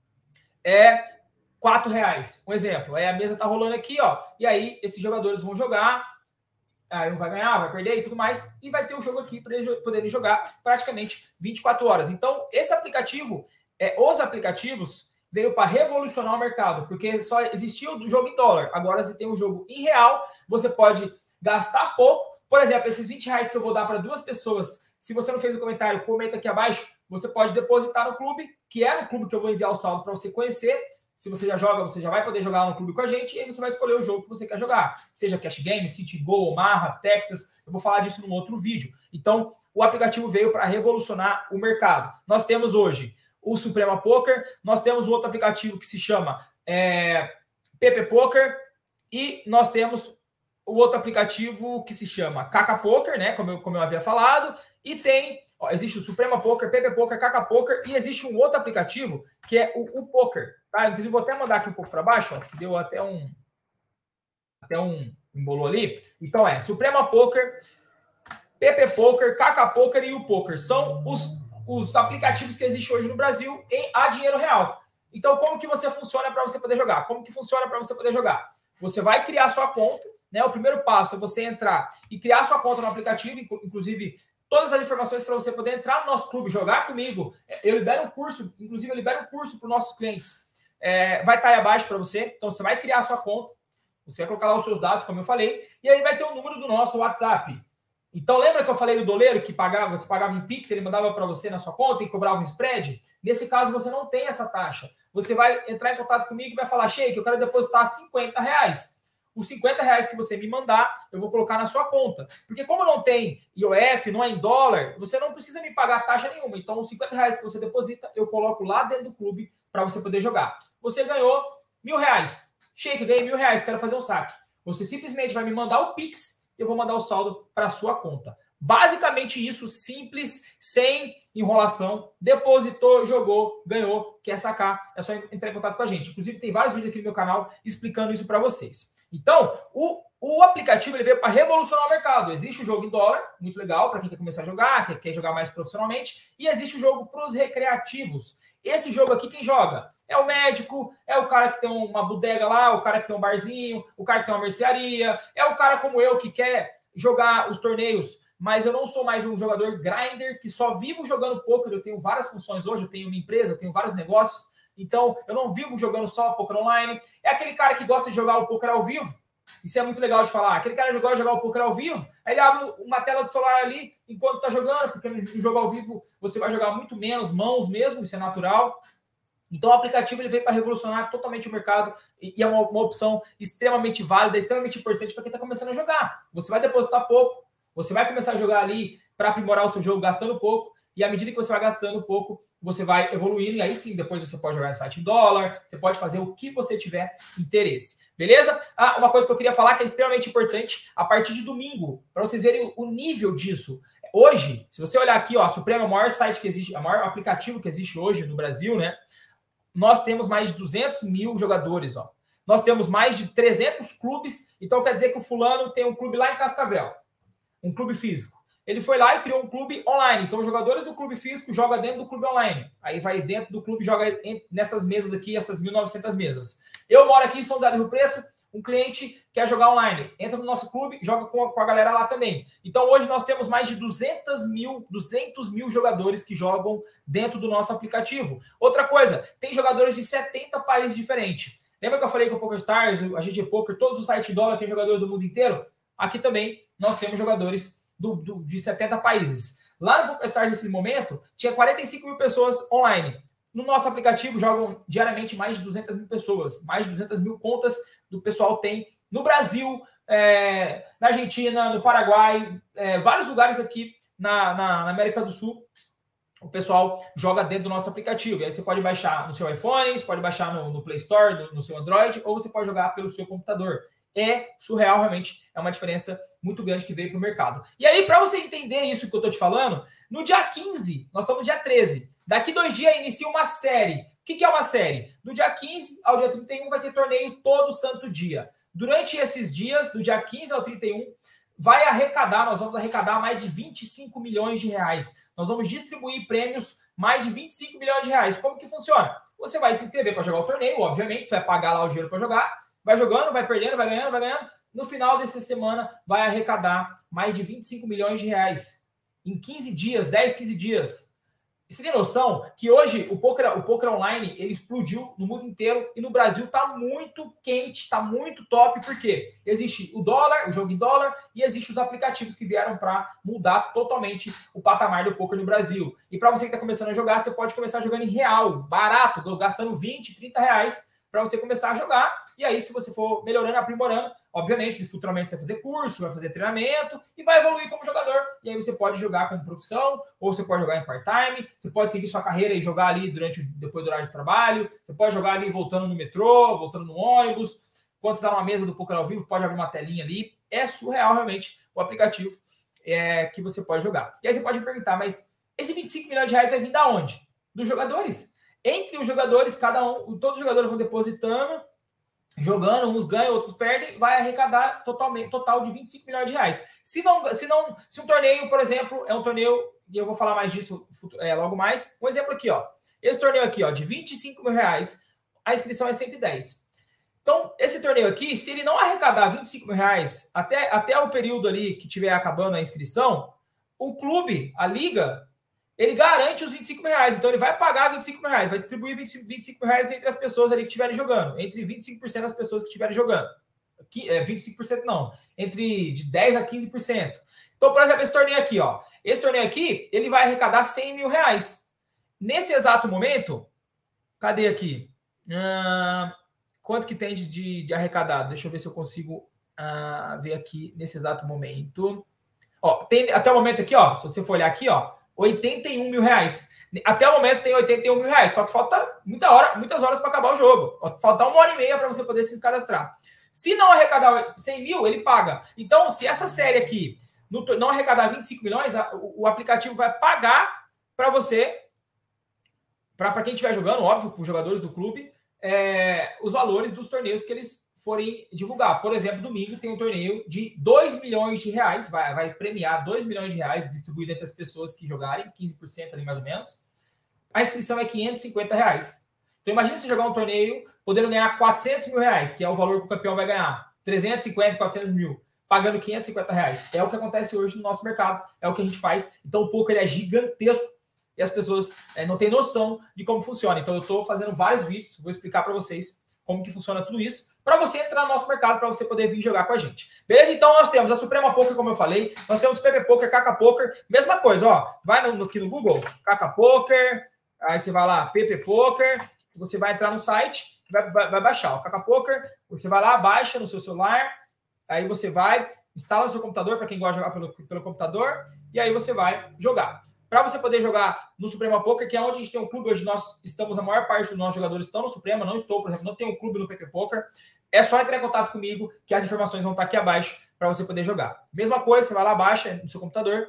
é quatro reais. Um exemplo. Aí a mesa tá rolando aqui, ó. E aí esses jogadores vão jogar. Aí um vai ganhar, vai perder e tudo mais. E vai ter o jogo aqui para eles poderem jogar praticamente vinte e quatro horas. Então, esse aplicativo, é, os aplicativos, veio para revolucionar o mercado. Porque só existia o jogo em dólar. Agora você tem um jogo em real. Você pode gastar pouco. Por exemplo, esses vinte reais que eu vou dar para duas pessoas. Se você não fez o comentário, comenta aqui abaixo. Você pode depositar no clube, que é no clube que eu vou enviar o saldo para você conhecer. Se você já joga, você já vai poder jogar no clube com a gente e aí você vai escolher o jogo que você quer jogar. Seja Cash Game, City Go, Omaha, Texas. Eu vou falar disso num outro vídeo. Então, o aplicativo veio para revolucionar o mercado. Nós temos hoje o Suprema Poker, nós temos um outro aplicativo que se chama é, P P Poker e nós temos o outro aplicativo que se chama Kaka Poker, né? Como eu, como eu havia falado. E tem... Ó, existe o Suprema Poker, P P Poker, Kaka Poker e existe um outro aplicativo que é o, o Poker. Tá? Inclusive, vou até mandar aqui um pouco para baixo, ó, que deu até um até um embolou ali. Então é Suprema Poker, P P Poker, Kaka Poker e o Poker. São os, os aplicativos que existem hoje no Brasil em a dinheiro real. Então, como que você funciona para você poder jogar? Como que funciona para você poder jogar? Você vai criar sua conta, né? O primeiro passo é você entrar e criar sua conta no aplicativo, inclusive todas as informações para você poder entrar no nosso clube, jogar comigo. Eu libero um curso, inclusive eu libero um curso para os nossos clientes. É, vai estar aí abaixo para você. Então, você vai criar a sua conta. Você vai colocar lá os seus dados, como eu falei. E aí vai ter o número do nosso WhatsApp. Então, lembra que eu falei do doleiro que pagava, você pagava em Pix, ele mandava para você na sua conta e cobrava um spread? Nesse caso, você não tem essa taxa. Você vai entrar em contato comigo e vai falar, Sheik, eu quero depositar cinquenta reais. Os cinquenta reais que você me mandar, eu vou colocar na sua conta. Porque como não tem I O F, não é em dólar, você não precisa me pagar taxa nenhuma. Então, os cinquenta reais que você deposita, eu coloco lá dentro do clube para você poder jogar. Você ganhou mil reais. Sheik, ganhei mil reais, quero fazer um saque. Você simplesmente vai me mandar o Pix e eu vou mandar o saldo para a sua conta. Basicamente isso, simples, sem enrolação. Depositou, jogou, ganhou, quer sacar, é só entrar em contato com a gente. Inclusive, tem vários vídeos aqui no meu canal explicando isso para vocês. Então, o, o aplicativo ele veio para revolucionar o mercado. Existe o jogo em dólar, muito legal, para quem quer começar a jogar, quer, quer jogar mais profissionalmente. E existe o jogo para os recreativos. Esse jogo aqui, quem joga? É o médico, é o cara que tem uma bodega lá, o cara que tem um barzinho, o cara que tem uma mercearia, é o cara como eu que quer jogar os torneios, mas eu não sou mais um jogador grinder, que só vivo jogando poker. Eu tenho várias funções hoje, eu tenho uma empresa, eu tenho vários negócios, então eu não vivo jogando só poker online. É aquele cara que gosta de jogar o poker ao vivo. Isso é muito legal de falar. Aquele cara que gosta de jogar o poker ao vivo, aí ele abre uma tela de celular ali enquanto tá jogando, porque no jogo ao vivo você vai jogar muito menos mãos mesmo, isso é natural. Então, o aplicativo ele veio para revolucionar totalmente o mercado e é uma, uma opção extremamente válida, extremamente importante para quem está começando a jogar. Você vai depositar pouco, você vai começar a jogar ali para aprimorar o seu jogo gastando pouco, e à medida que você vai gastando pouco, você vai evoluindo, e aí sim, depois você pode jogar em site em dólar, você pode fazer o que você tiver interesse. Beleza? Ah, uma coisa que eu queria falar que é extremamente importante, a partir de domingo, para vocês verem o nível disso. Hoje, se você olhar aqui, ó, a Suprema é o maior site que existe, o maior aplicativo que existe hoje no Brasil, né? Nós temos mais de duzentos mil jogadores, ó. Nós temos mais de trezentos clubes, então quer dizer que o fulano tem um clube lá em Cascavel, um clube físico. Ele foi lá e criou um clube online, então os jogadores do clube físico jogam dentro do clube online. Aí vai dentro do clube e joga nessas mesas aqui, essas mil e novecentas mesas. Eu moro aqui em São José do Rio Preto, um cliente quer jogar online, entra no nosso clube, joga com a, com a galera lá também. Então hoje nós temos mais de duzentos mil jogadores que jogam dentro do nosso aplicativo. Outra coisa, tem jogadores de setenta países diferentes. Lembra que eu falei que o PokerStars, a G G Poker, todos os sites de dólar tem jogadores do mundo inteiro? Aqui também nós temos jogadores do, do, de setenta países. Lá no PokerStars, nesse momento, tinha quarenta e cinco mil pessoas online. No nosso aplicativo jogam diariamente mais de duzentas mil pessoas. Mais de duzentas mil contas do pessoal tem no Brasil, é, na Argentina, no Paraguai, é, vários lugares aqui na, na, na América do Sul. O pessoal joga dentro do nosso aplicativo. E aí você pode baixar no seu iPhone, você pode baixar no, no Play Store, no, no seu Android, ou você pode jogar pelo seu computador. É surreal, realmente. É uma diferença muito grande que veio para o mercado. E aí, para você entender isso que eu estou te falando, no dia quinze, nós estamos no dia treze. Daqui dois dias inicia uma série. O que, que é uma série? Do dia quinze ao dia trinta e um vai ter torneio todo santo dia. Durante esses dias, do dia quinze ao trinta e um, vai arrecadar, nós vamos arrecadar mais de vinte e cinco milhões de reais. Nós vamos distribuir prêmios mais de vinte e cinco milhões de reais. Como que funciona? Você vai se inscrever para jogar o torneio, obviamente, você vai pagar lá o dinheiro para jogar, vai jogando, vai perdendo, vai ganhando, vai ganhando. No final dessa semana, vai arrecadar mais de vinte e cinco milhões de reais. Em quinze dias, dez, quinze dias. Você tem noção que hoje o poker, o poker online ele explodiu no mundo inteiro e no Brasil está muito quente, está muito top, porque existe o dólar, o jogo em dólar, e existem os aplicativos que vieram para mudar totalmente o patamar do poker no Brasil. E para você que está começando a jogar, você pode começar jogando em real, barato, gastando vinte, trinta reais para você começar a jogar. E aí, se você for melhorando, aprimorando, obviamente, futuramente você vai fazer curso, vai fazer treinamento e vai evoluir como jogador. E aí você pode jogar como profissão, ou você pode jogar em part-time, você pode seguir sua carreira e jogar ali durante depois do horário de trabalho, você pode jogar ali voltando no metrô, voltando no ônibus. Quando você está numa mesa do poker ao vivo, pode abrir uma telinha ali. É surreal, realmente, o aplicativo é, que você pode jogar. E aí você pode me perguntar, mas esse vinte e cinco milhões de reais vai vir da onde? Dos jogadores. Entre os jogadores, cada um, todos os jogadores vão depositando, jogando, uns ganham, outros perdem, vai arrecadar totalmente, total de vinte e cinco milhões de reais. Se não, se não, se um torneio, por exemplo, é um torneio, e eu vou falar mais disso é, logo mais, um exemplo aqui, ó. Esse torneio aqui, ó, de vinte e cinco mil reais, a inscrição é cento e dez. Então, esse torneio aqui, se ele não arrecadar vinte e cinco mil reais até, até o período ali que estiver acabando a inscrição, o clube, a liga, ele garante os vinte e cinco mil reais. Então, ele vai pagar vinte e cinco mil reais, vai distribuir vinte e cinco mil reais entre as pessoas ali que estiverem jogando. Entre vinte e cinco por cento das pessoas que estiverem jogando. vinte e cinco por cento não. Entre de dez a quinze por cento. Então, por exemplo, esse torneio aqui, ó. Esse torneio aqui, ele vai arrecadar cem mil reais. Nesse exato momento, cadê aqui? Ah, quanto que tem de, de, de arrecadado? Deixa eu ver se eu consigo ah, ver aqui nesse exato momento. Ó, tem, até o momento aqui, ó. Se você for olhar aqui, ó. oitenta e um mil reais. Até o momento tem oitenta e um mil reais, só que falta muita hora, muitas horas para acabar o jogo. Falta uma hora e meia para você poder se cadastrar. Se não arrecadar cem mil, ele paga. Então, se essa série aqui não arrecadar vinte e cinco milhões, o aplicativo vai pagar para você, para quem estiver jogando, óbvio, para os jogadores do clube, é, os valores dos torneios que eles forem divulgar. Por exemplo, domingo tem um torneio de dois milhões de reais, vai, vai premiar dois milhões de reais distribuído entre as pessoas que jogarem, quinze por cento ali mais ou menos. A inscrição é quinhentos e cinquenta reais. Então imagina você jogar um torneio podendo ganhar quatrocentos mil reais, que é o valor que o campeão vai ganhar. trezentos e cinquenta, quatrocentos mil, pagando quinhentos e cinquenta reais. É o que acontece hoje no nosso mercado, é o que a gente faz. Então o poker é gigantesco e as pessoas é, não têm noção de como funciona. Então eu estou fazendo vários vídeos, vou explicar para vocês como que funciona tudo isso, para você entrar no nosso mercado, para você poder vir jogar com a gente. Beleza? Então nós temos a Suprema Poker, como eu falei, nós temos P P Poker, K K Poker, mesma coisa, ó, vai no, aqui no Google, K K Poker, aí você vai lá, P P Poker, você vai entrar no site, vai, vai, vai baixar o K K Poker, você vai lá, baixa no seu celular, aí você vai, instala no seu computador, para quem gosta de jogar pelo, pelo computador, e aí você vai jogar. Para você poder jogar no Suprema Poker, que é onde a gente tem um clube, hoje nós estamos, a maior parte dos nossos jogadores estão no Suprema, não estou, por exemplo, não tem um clube no P P Poker, é só entrar em contato comigo, que as informações vão estar aqui abaixo para você poder jogar. Mesma coisa, você vai lá, baixa no seu computador,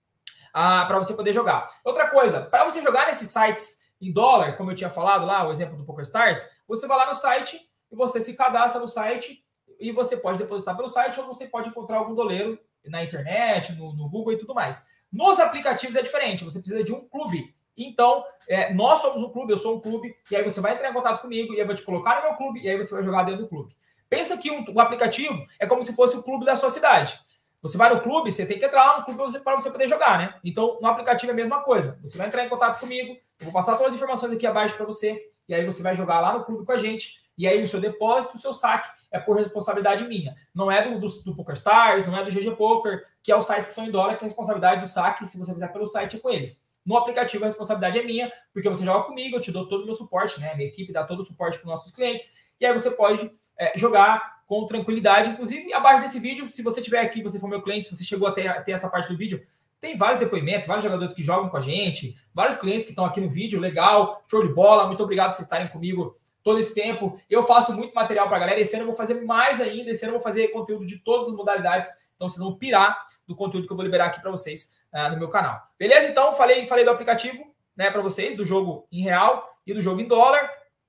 ah, para você poder jogar. Outra coisa, para você jogar nesses sites em dólar, como eu tinha falado lá, o exemplo do PokerStars, você vai lá no site e você se cadastra no site e você pode depositar pelo site ou você pode encontrar algum doleiro na internet, no, no Google e tudo mais. Nos aplicativos é diferente, você precisa de um clube. Então, é, nós somos um clube, eu sou um clube, e aí você vai entrar em contato comigo, e eu vou te colocar no meu clube, e aí você vai jogar dentro do clube. Pensa que um, o aplicativo é como se fosse o clube da sua cidade. Você vai no clube, você tem que entrar lá no clube para você poder jogar, né? Então, no aplicativo é a mesma coisa. Você vai entrar em contato comigo, eu vou passar todas as informações aqui abaixo para você, e aí você vai jogar lá no clube com a gente, e aí o seu depósito, o seu saque é por responsabilidade minha. Não é do, do, do PokerStars, não é do G G Poker, que é o site que são em dólar, que a responsabilidade do saque, se você fizer pelo site, é com eles. No aplicativo, a responsabilidade é minha, porque você joga comigo, eu te dou todo o meu suporte, né? Minha equipe dá todo o suporte para os nossos clientes, e aí você pode é, jogar com tranquilidade. Inclusive, abaixo desse vídeo, se você estiver aqui, você for meu cliente, se você chegou até, até essa parte do vídeo, tem vários depoimentos, vários jogadores que jogam com a gente, vários clientes que estão aqui no vídeo, legal, show de bola, muito obrigado por vocês estarem comigo todo esse tempo. Eu faço muito material para a galera, esse ano eu vou fazer mais ainda, esse ano eu vou fazer conteúdo de todas as modalidades, então vocês vão pirar do conteúdo que eu vou liberar aqui para vocês uh, no meu canal. Beleza? Então, falei, falei do aplicativo, né, para vocês, do jogo em real e do jogo em dólar.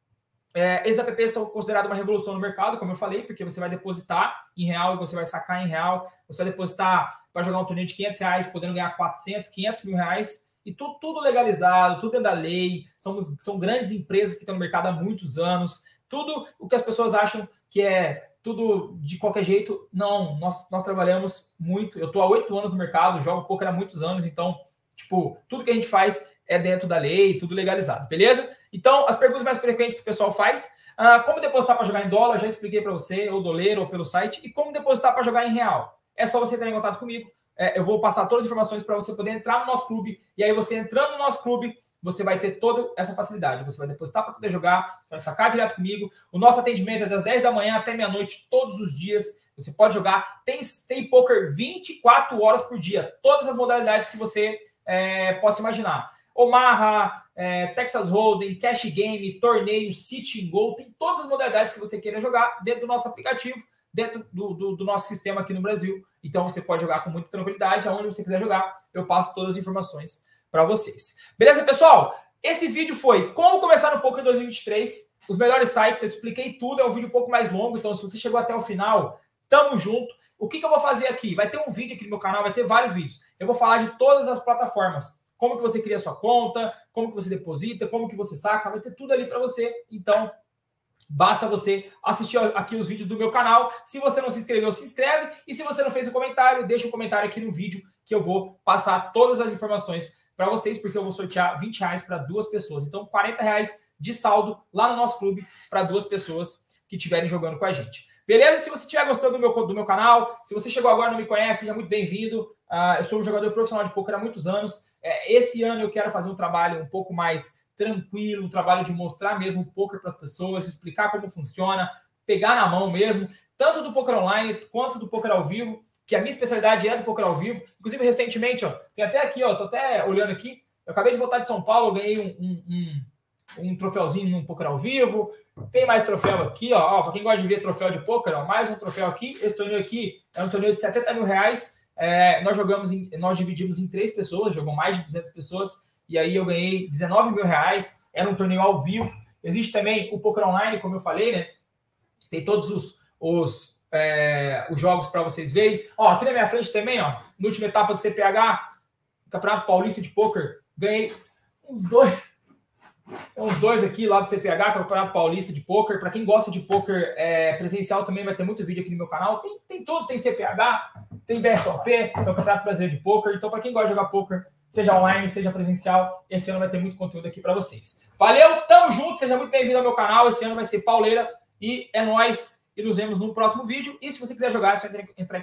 É, esses apps são considerados uma revolução no mercado, como eu falei, porque você vai depositar em real e você vai sacar em real, você vai depositar para jogar um torneio de quinhentos reais, podendo ganhar quatrocentos, quinhentos mil reais, e tudo, tudo legalizado, tudo dentro da lei, são, são grandes empresas que estão no mercado há muitos anos, tudo o que as pessoas acham que é tudo de qualquer jeito, não, nós, nós trabalhamos muito, eu estou há oito anos no mercado, jogo poker há muitos anos, então, tipo, tudo que a gente faz é dentro da lei, tudo legalizado, beleza? Então, as perguntas mais frequentes que o pessoal faz, uh, como depositar para jogar em dólar, já expliquei para você, ou doleiro, ou pelo site, e como depositar para jogar em real. É só você entrar em contato comigo, é, eu vou passar todas as informações para você poder entrar no nosso clube, e aí você entrando no nosso clube, você vai ter toda essa facilidade, você vai depositar para poder jogar, vai sacar direto comigo, o nosso atendimento é das dez da manhã até meia-noite, todos os dias, você pode jogar, tem, tem poker vinte e quatro horas por dia, todas as modalidades que você é, possa imaginar. Omaha, é, Texas Hold'em, Cash Game, torneio, Sit and Go, tem todas as modalidades que você queira jogar dentro do nosso aplicativo, dentro do, do, do nosso sistema aqui no Brasil. Então você pode jogar com muita tranquilidade, aonde você quiser jogar, eu passo todas as informações para vocês. Beleza, pessoal? Esse vídeo foi como começar no poker em dois mil e vinte e três, os melhores sites, eu expliquei tudo, é um vídeo um pouco mais longo, então se você chegou até o final, tamo junto. O que, que eu vou fazer aqui? Vai ter um vídeo aqui no meu canal, vai ter vários vídeos. Eu vou falar de todas as plataformas. Como que você cria sua conta, como que você deposita, como que você saca, vai ter tudo ali para você. Então, basta você assistir aqui os vídeos do meu canal. Se você não se inscreveu, se inscreve. E se você não fez o comentário, deixa um comentário aqui no vídeo que eu vou passar todas as informações para vocês, porque eu vou sortear vinte reais para duas pessoas. Então, quarenta reais de saldo lá no nosso clube para duas pessoas que estiverem jogando com a gente. Beleza? Se você estiver gostando do meu, do meu canal, se você chegou agora e não me conhece, seja muito bem-vindo. Uh, eu sou um jogador profissional de poker há muitos anos. É, esse ano eu quero fazer um trabalho um pouco mais tranquilo, um trabalho de mostrar mesmo o poker para as pessoas, explicar como funciona, pegar na mão mesmo, tanto do poker online quanto do poker ao vivo, que a minha especialidade é do poker ao vivo. Inclusive, recentemente, ó, tem até aqui, ó, tô até olhando aqui, eu acabei de voltar de São Paulo, eu ganhei um, um, um, um troféuzinho no poker ao vivo, tem mais troféu aqui, ó, ó para quem gosta de ver troféu de poker, ó, mais um troféu aqui. Esse torneio aqui é um torneio de setenta mil reais. É, nós jogamos, em, nós dividimos em três pessoas, jogam mais de duzentas pessoas, e aí eu ganhei dezenove mil reais, era um torneio ao vivo. Existe também o Poker Online, como eu falei, né? Tem todos os, os, é, os jogos para vocês verem. Ó, aqui na minha frente também, ó, na última etapa do C P H, Campeonato Paulista de Poker, ganhei uns dois, uns dois aqui lá do C P H, Campeonato Paulista de Poker. Para quem gosta de poker é, presencial também vai ter muito vídeo aqui no meu canal. Tem, tem tudo, tem C P H, tem B S O P, que é o Campeonato Brasileiro de Poker. Então, para quem gosta de jogar poker, seja online, seja presencial, esse ano vai ter muito conteúdo aqui para vocês. Valeu, tamo junto, seja muito bem-vindo ao meu canal. Esse ano vai ser pauleira e é nóis. E nos vemos no próximo vídeo. E se você quiser jogar, é só entrar em